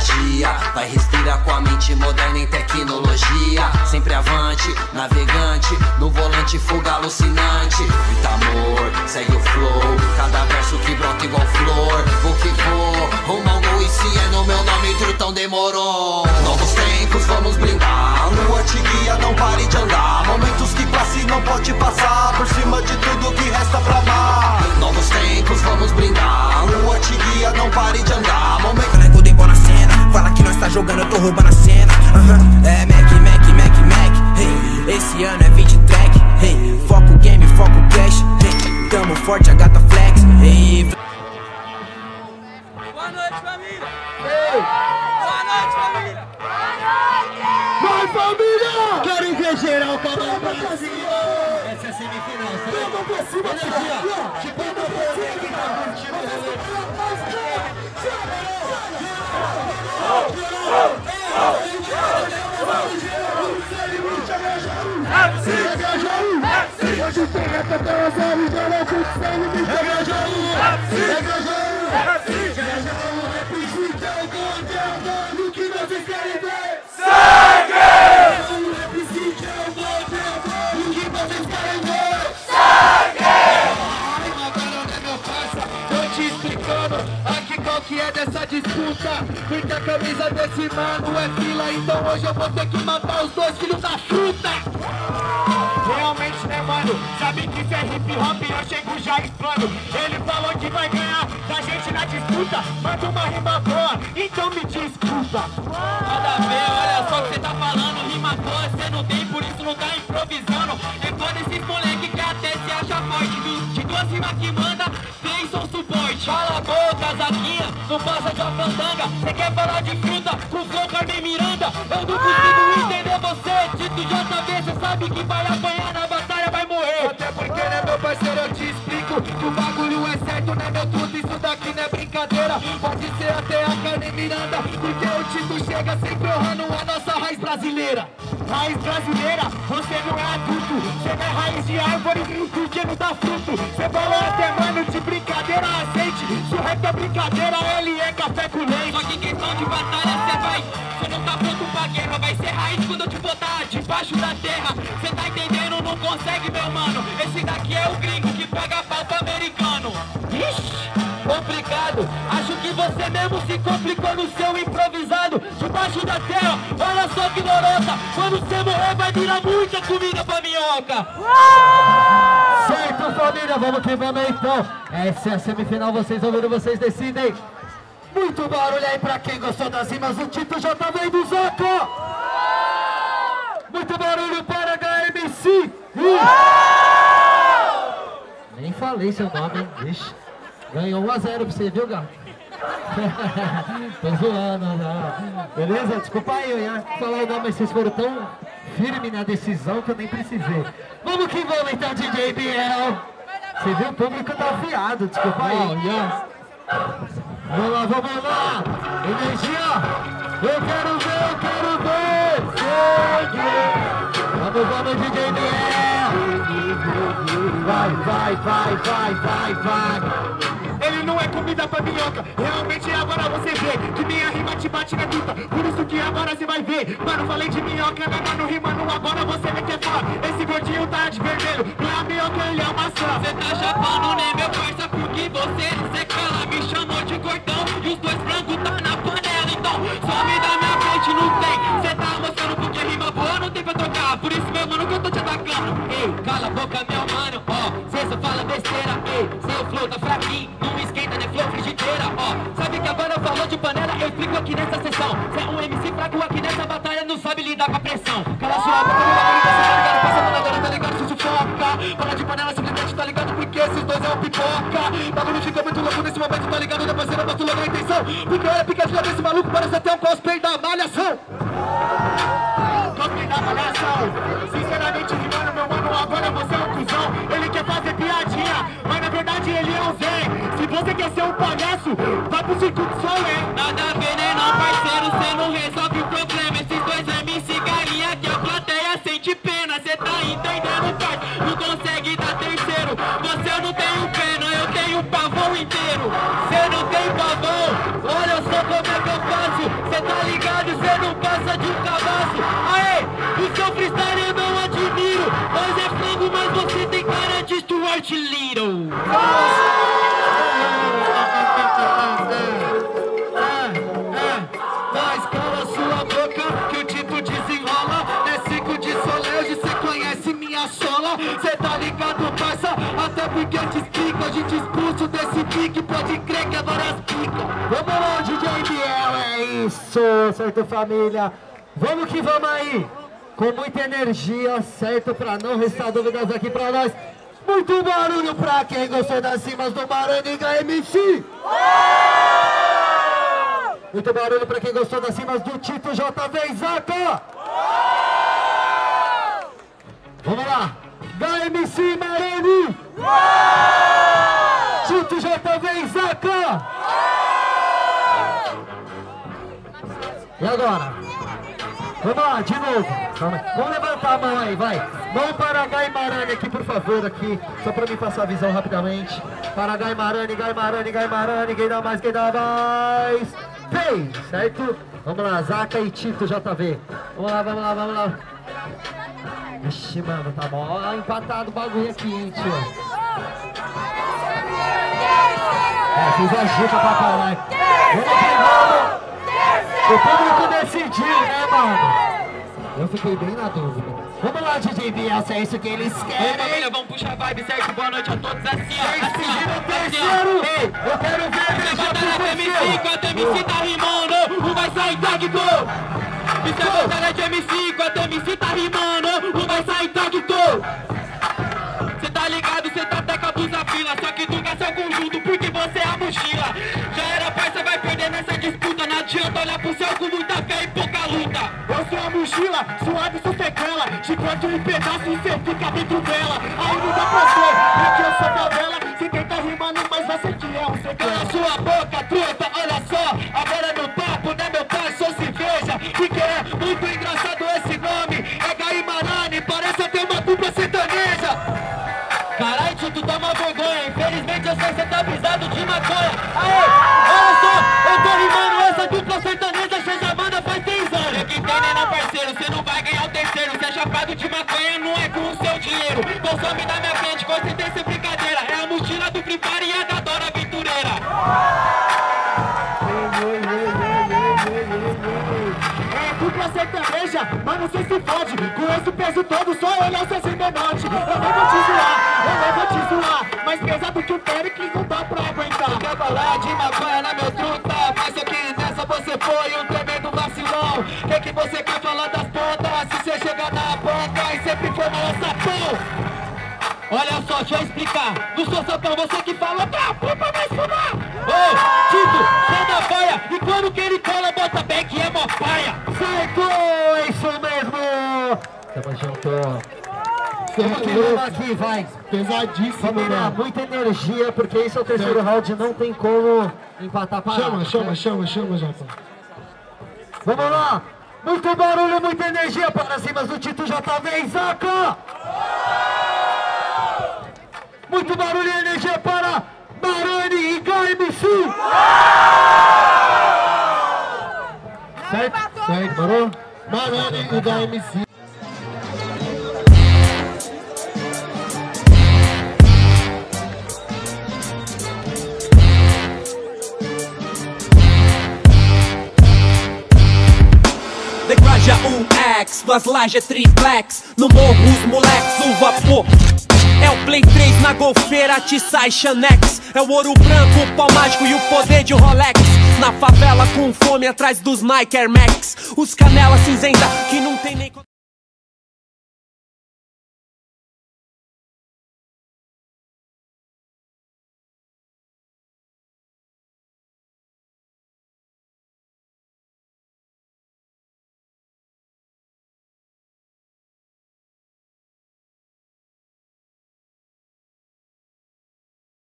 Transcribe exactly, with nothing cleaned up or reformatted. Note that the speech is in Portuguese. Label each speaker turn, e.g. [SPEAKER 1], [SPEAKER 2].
[SPEAKER 1] dia. Vai respirar com a mente moderna em tecnologia. Sempre avante, navegante, no volante fuga alucinante. Muito amor, segue o flow, cada verso que brota igual flor. Vou que vou, rumo ao gol e se é no meu nome, trutão demorou. Novos tempos, vamos brindar, a lua te guia, não pare de andar. Momentos que classe não pode passar, por cima de tudo que resta pra amar. Novos tempos, vamos brindar, a lua te guia, não pare de andar. Momento...
[SPEAKER 2] Moleque, eu dei bola na cena, fala que nós tá jogando, eu tô roubando a cena. uh-huh. É Mac, Mac, Mac, Mac, hey. Esse ano é vinte track, hey. Foco game, foco cash, hey. Tamo forte, a gata flex, hey.
[SPEAKER 3] Boa noite, família! Ei. Boa noite, família!
[SPEAKER 4] Vai, família! Quero ver geral com a mão pra cima! Essa é a semifinal, sabe? Vamos pra cima, energia! Tipo, eu não vou ver quem tá curtindo o rolê. Hoje tem reta até as horas, já não curte sangue, me chega Jaú! Chega Jaú! Chega Jaú, representa o conteúdo, o que vocês querem ver? Sangue! Representa o conteúdo, o que vocês querem ver? Sangue! Agora não é meu parça, tô te explicando aqui qual que é dessa disputa. Porque a camisa desse mano é fila, então hoje eu vou ter que matar os dois filhos da fruta. Realmente, né, mano? Sabe que isso é hip hop, eu chego já explano. Ele falou que vai ganhar da gente na disputa. Manda uma rima boa, então me desculpa.
[SPEAKER 3] Nada a ver, olha só o que você tá falando. Rima boa você não tem, por isso não tá improvisando. É foda esses moleque que até se acha forte. De duas rimas que manda, três são suporte. Cala a boca, Zaquinha, não passa de uma fandanga. Cê quer falar de fruta com flow Carmen Miranda? Eu não consigo entender você. Tito J V, cê sabe que vai apanhar na batalha, vai morrer. Até porque, né, meu parceiro, eu te explico que o bagulho é certo, né, meu truto? Isso daqui não é brincadeira. Pode ser até a Carmen Miranda, porque o Tito chega sempre honrando a nossa raiz brasileira. Raiz brasileira, você não é adulto. Você não é raiz de árvore, porque não dá fruto. Você falou até, mano, de brincadeira, aceite. Se o rap é brincadeira, ele é café com leite. Só que questão de batalha cê vai, cê não tá pronto pra guerra. Vai ser raiz quando eu te botar debaixo da terra. Cê tá entendendo, não consegue, meu mano. Esse daqui é o gringo que pega papo americano. Ixi, complicado. Acho que você mesmo se complicou no seu improvisado. Debaixo da terra, olha só que lorota. Quando você morrer vai virar muita comida pra minhoca.
[SPEAKER 4] Certo, família, vamos que vamos então. Essa é a semifinal, vocês ouviram, vocês decidem. Muito barulho aí pra quem gostou das rimas, o Tito já tá vendo o Zoco. Muito barulho para H M C. Nem falei seu nome, hein? Ixi. Ganhou um a zero pra você, viu, gato? Tô zoando, não. Beleza? Desculpa aí, eu ia falar o nome, mas vocês foram tão firmes na decisão que eu nem precisei. Vamos que vamos então, D J Biel. Você viu, o público tá afiado, desculpa aí. Oh, yeah. Vamos lá, vamos lá. Energia. Eu quero ver, eu quero ver. Vamos, vamos, D J Biel. Vai, vai, vai, vai, vai, vai. Ele não é comida pra minhoca. Realmente agora você vê que minha rima te bate na tuta. Por isso que agora você vai ver. Mano, falei de minhoca, né, mano, rimando. Agora você vê que é foda. Esse gordinho tá de vermelho. Não é a minhoca, ele é uma maçã.
[SPEAKER 3] Cê tá chapando, né, meu parça? Porque você, cê cala, me chamou de gordão. E os dois frangos tá na panela. Então, some da minha frente, não tem. Cê tá mostrando porque rima boa não tem pra trocar. Por isso, meu mano, que eu tô te atacando. Ei, cala a boca, meu mano, ó. Cê só fala besteira, ei. Seu flow tá fraquinho. Esquenta, né, flow frigideira, ó. Sabe que agora eu falo de panela, eu explico aqui nessa sessão. Cê é um M C fraco aqui nessa batalha, não sabe lidar com a pressão. Cala sua boca, meu bagulho, você tá ligado? Passa a mão agora, tá ligado? Se sufoca. Fala de panela, simplesmente tá ligado? Porque esses dois é um pipoca. Bagulho fica muito louco nesse momento, tá ligado? Depois você não botou logo a intenção. Porque olha, picadinha desse maluco, parece até um cosplay da malhação. Cosplay da malhação. Sinceramente, rimando, meu mano, agora você é um cuzão. Ele quer fazer piadinha, mas na verdade ele é um Zé. Se você quer ser um palhaço, vai pro circuito sol, hein? Nada a ver, né, não, parceiro, cê não resolve o problema. Esses dois M C galinha que a plateia sente pena. Cê tá entendendo, pai? Não consegue dar terceiro. Você não tem um pena, eu tenho um pavão inteiro. Cê não tem pavão, olha só como é que eu faço. Cê passa de um cabaço. Aê, o seu freestyle eu não admiro. Mas é frango, mas você tem cara de Stuart Little. Mas cala sua boca que o Tito desenrola. É cinco de Solerge, cê conhece minha sola. Cê tá ligado, parça? Até porque te explico, a gente expulso desse pique. Pode crer que é várias picas.
[SPEAKER 5] Vamos lá, D J Biel, é isso, certo, família? Vamos que vamos aí, com muita energia, certo? Pra não restar dúvidas aqui pra nós. Muito barulho pra quem gostou das cimas do Maraniga M C. Muito barulho pra quem gostou das cimas do Tito J V Zaca. Vamos lá, da M C Marani. Tito J V Zaca. E agora? Vamos lá, de novo. Calma. Vamos levantar a mão aí, vai. Mão para Gai Marani aqui, por favor, aqui. Só para mim passar a visão rapidamente. Para Gai Marani, Gai Marani, Gai Marani. Quem dá mais, quem dá mais. Vem, certo? Vamos lá, Zaca e Tito J V. Vamos lá, vamos lá, vamos lá. Ixi, mano, tá bom. Ó, empatado o bagulho aqui, hein, tio. É, fiz a dica pra caralho. Vamos que vamos. O público decidiu, né, mano? Eu fiquei bem na dúvida. Vamos lá, D J Biel, se é isso que eles querem.
[SPEAKER 3] Ei, família, vamos puxar a vibe, certo? Boa noite a todos, assim, ó.
[SPEAKER 5] Eles
[SPEAKER 3] Assim,
[SPEAKER 5] pediram
[SPEAKER 3] ó.
[SPEAKER 5] o terceiro. Ei, eu quero ver a
[SPEAKER 3] Você
[SPEAKER 5] deixa
[SPEAKER 3] batalha
[SPEAKER 5] pro
[SPEAKER 3] de M C, enquanto M C tá rimando, um vai sair intacto. Isso é batalha de M C, enquanto M C tá rimando, um vai sair intacto. Cê tá ligado, cê tá até com a blusa fila, só que tu quer seu conjunto porque você é a mochila. Já era, parça, vai perder nessa disputa, não adianta olhar pro céu com muita fé e pouca luta.
[SPEAKER 5] Eu sou a mochila, suave sou sequela. Te corto um pedaço e cê fica dentro dela. Aí não dá pra ser, porque eu sou favela. Cê tenta rimando, mas você que é um sequela.
[SPEAKER 3] Cala sua boca, truta, olha só. Agora no papo, né, meu parceiro, se veja. Porque é muito engraçado esse nome. É Gai Marani, parece até uma dupla sertaneja. Carai, Tito, toma vergonha. Infelizmente eu sei que você tá brisado de maconha. Aê, olha só, eu tô rimando essa dupla sertaneja. Cê já manda faz três anos. Que tem, né, não, parceiro? Cê não vai ganhar o terceiro. Cê é chapado de maconha, não é com o seu dinheiro. Consome na minha frente, com certeza é brincadeira. É a mochila do Free Fire e a da Dora Aventureira.
[SPEAKER 5] É dupla sertaneja, mas não sei se pode. Com esse peso todo, só olhar o seu cimenote. Eu nem vou te zoar, eu nem vou te zoar. Mais pesado que o Pericles não dá pra aguentar.
[SPEAKER 3] Quer falar de maconha na meu truta, mas só que nessa você foi um tremendo vacilão. Que que você quer falar das pontas? Se você chegar na ponta e sempre for mal sapão. Olha só, deixa eu explicar. Não sou sapão, você que fala pra puta vai fumar. Ô, Tito, sai da baia. E quando que ele cola, bota back é mó paia.
[SPEAKER 5] Certo, é isso mesmo. Tamo junto. Vamos que vamos aqui, vai. Pesadíssimo, vamos lá, muita energia, porque esse é o terceiro round, não tem como empatar para.
[SPEAKER 6] Chama, chama, chama, chama, Jota.
[SPEAKER 5] Vamos lá. Muito barulho, muita energia para cima do Tito J V Zaca. Muito barulho e energia para Marani e Gai M C. Certo? Certo, parou?
[SPEAKER 6] Marani e Gai M C.
[SPEAKER 7] Degraja um X, duas lajes triplex. No morro os moleques, o vapor. É o Play três na golfeira, Tissai Xanex. É o ouro branco, o pau mágico e o poder de Rolex. Na favela com fome atrás dos Nike Air Max. Os canela cinzenta que não tem nem...